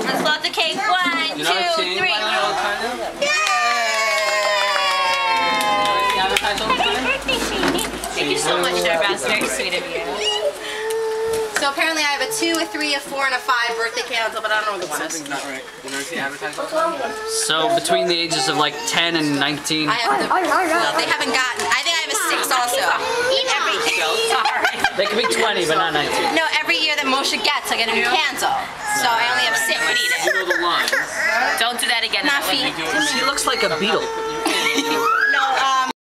Let's load the cake. 1, 2, 3. Thank you so much, Debra. That's very sweet of you. So apparently I have a 2, a 3, a 4, and a 5 birthday candle, but I don't know what the one is. Something's not right. You never see advertising? So between the ages of like 10 and 19. I have the, well, they haven't gotten. I think I have a 6 also. They could be 20, but not 19. No, every year that Moshe gets, I get a new candle. So I only have 6. You know the lines. Don't do that again. Not feet. She looks like a beetle.